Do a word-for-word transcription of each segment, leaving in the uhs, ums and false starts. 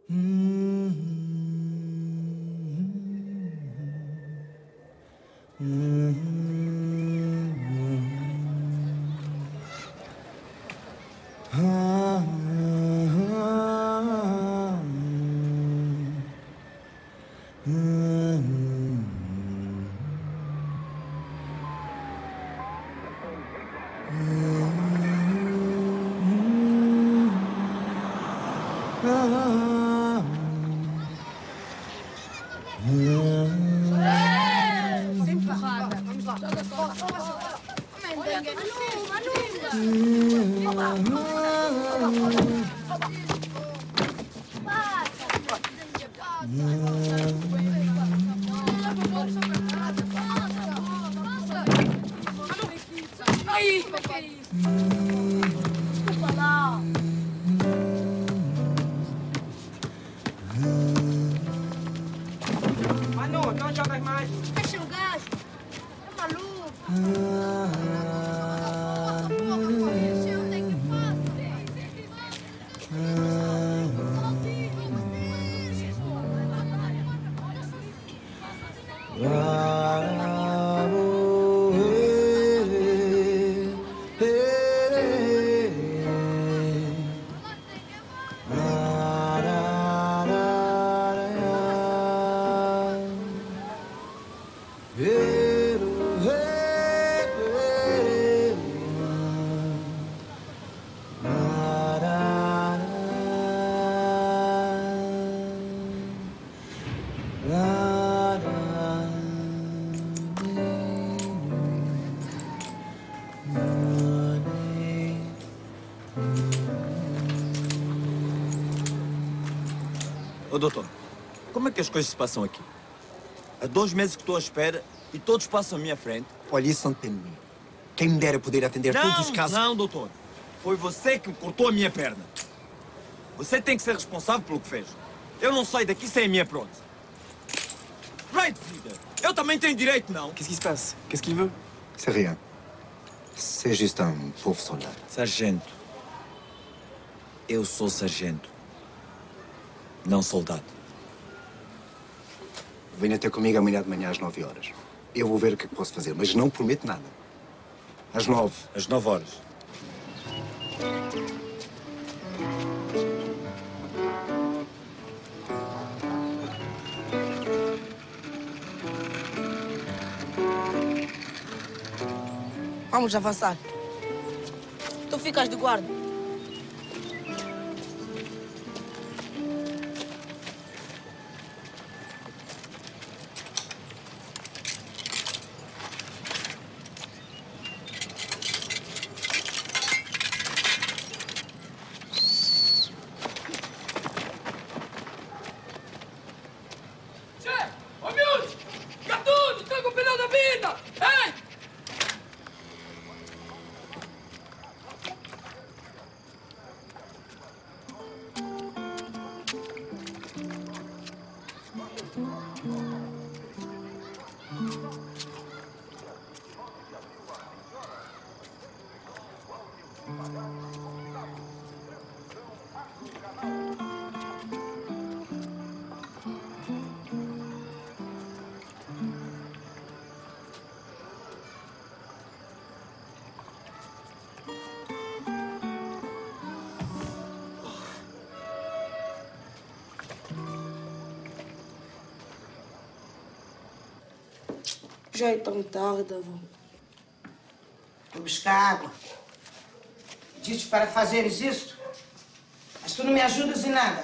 Manu, não jogas mais. Deixa o gajo. É maluco. Ô, doutor, como é que as coisas se passam aqui? Há dois meses que estou à espera e todos passam à minha frente. Olha, isso não depende de mim. Quem me dera poder atender não, todos os casos... Não, doutor. Foi você que me cortou a minha perna. Você tem que ser responsável pelo que fez. Eu não saio daqui sem a minha prótese. Right, vida. Eu também tenho direito, não? Qu'est-ce qui se passe? Qu'est-ce qu'il veut? C'est rien. C'est juste un pauvre soldat. Sargento. Eu sou sargento. Não soldado. Venha ter comigo amanhã de manhã às nove horas. Eu vou ver o que é que posso fazer, mas não prometo nada. Às nove. Às nove horas. Vamos avançar. Tu ficas de guarda. Já é tão tarde, avô. Vou buscar água. Disse para fazeres isto, mas tu não me ajudas em nada.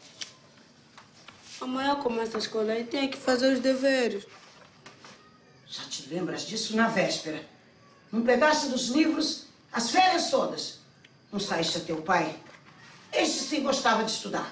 Amanhã começa a escola e tem que fazer os deveres. Já te lembras disso na véspera? Não pegaste dos livros as férias todas. Não saíste a teu pai? Este sim gostava de estudar.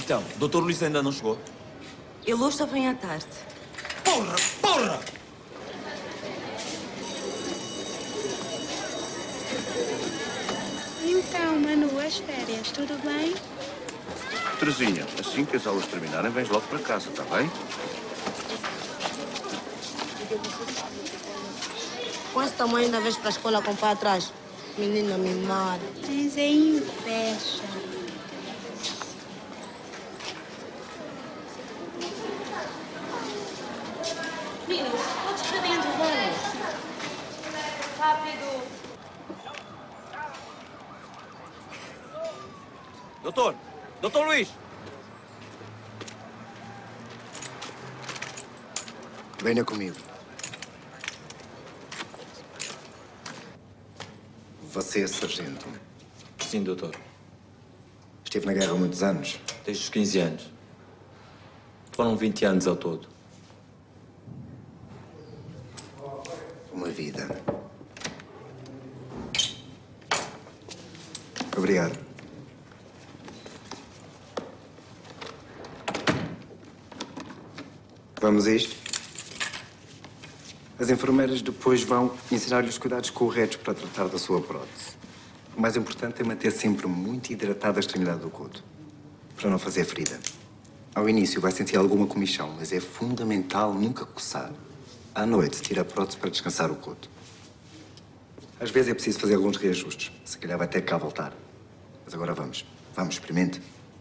Então, doutor Luís ainda não chegou? Ele hoje só vem à tarde. Porra! Porra! Então, Manu, as férias, tudo bem? Terezinha, assim que as aulas terminarem, vens logo para casa, está bem? Com esse tamanho ainda vens para a escola com o pai atrás. Menina mimada. Mas é inveja. Meninos, todos para dentro, vamos. Rápido. Doutor! Doutor Luís! Venha comigo. Você é sargento. Sim, doutor. Esteve na guerra há muitos anos. Desde os quinze anos. Foram vinte anos ao todo. Uma vida. Obrigado. Vamos a isto? As enfermeiras depois vão ensinar-lhe os cuidados corretos para tratar da sua prótese. O mais importante é manter sempre muito hidratada a extremidade do coto, para não fazer ferida. Ao início vai sentir alguma comichão, mas é fundamental nunca coçar. À noite, tira a prótese para descansar o coto. Às vezes é preciso fazer alguns reajustes. Se calhar vai ter que cá voltar. Mas agora vamos. Vamos, experimente.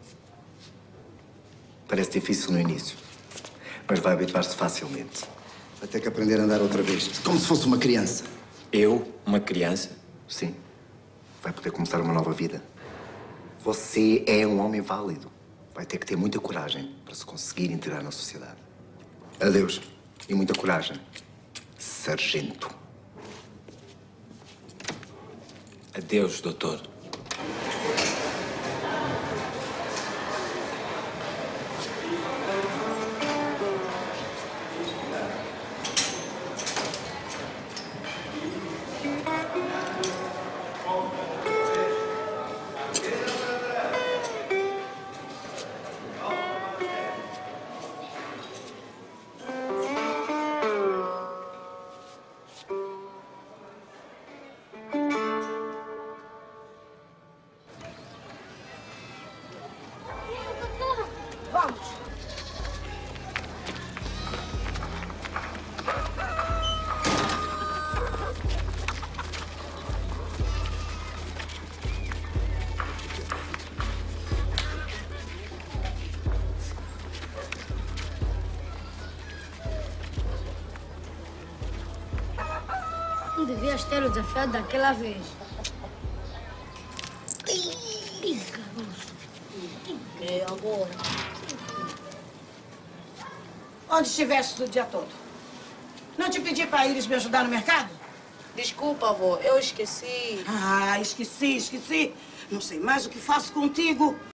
Parece difícil no início, mas vai habituar-se facilmente. Vai ter que aprender a andar outra vez, como se fosse uma criança. Eu? Uma criança? Sim. Vai poder começar uma nova vida. Você é um homem válido. Vai ter que ter muita coragem para se conseguir integrar na sociedade. Adeus. E muita coragem, sargento. Adeus, doutor. Vamos. Não devias ter o desafiado daquela vez. É agora. Onde estiveste o dia todo? Não te pedi para ires me ajudar no mercado? Desculpa, avó, eu esqueci. Ah, esqueci, esqueci. Não sei mais o que faço contigo.